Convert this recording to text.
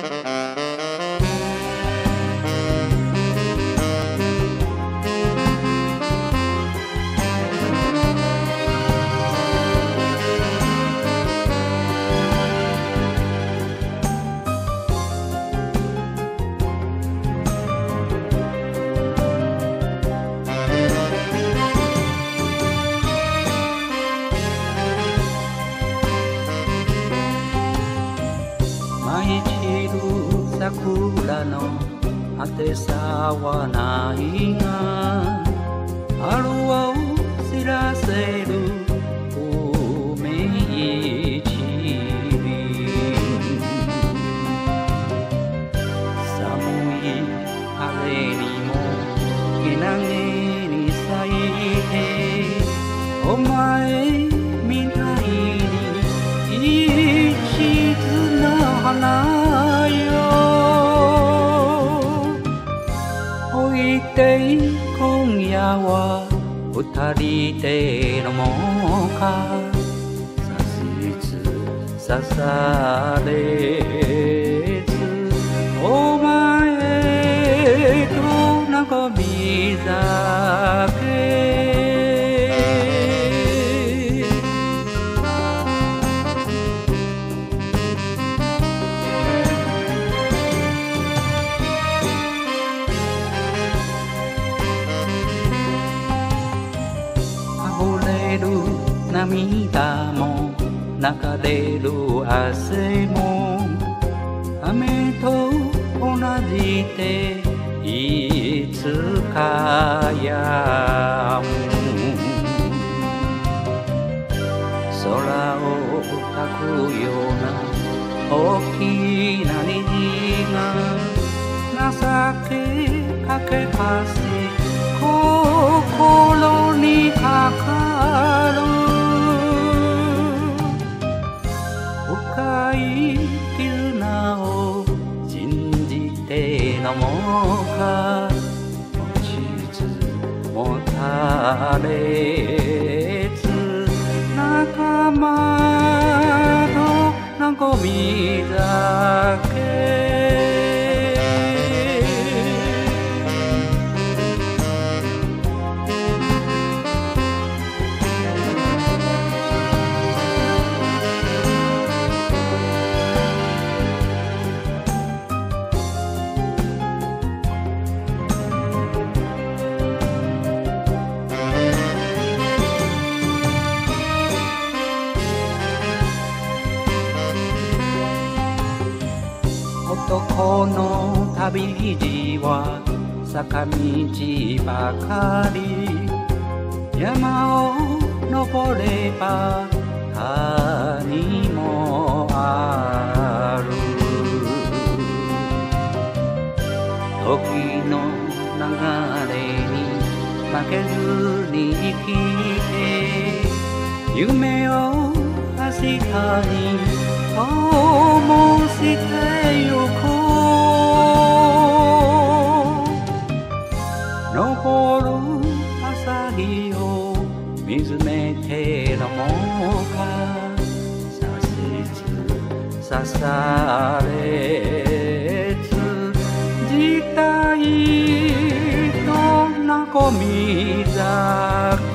桜の果てさはないが春を知らせる梅一輪寒い風にもけなげに咲いてお前みたいに一途な花よ今夜は二人で飲もうかさしつさされずお前と和み酒涙も流れる汗も雨と同じでいつかやむ空をかくような大きな虹が情けかけかし心にかかる深い絆を信じて飲もうか持ちつ持たれず仲間と和み酒男の旅路は坂道ばかり山を登れば谷もある時の流れに負けずに生きて夢を明日に灯してゆこう昇る朝日を見つめて飲もうかさしつさされず自体と和み酒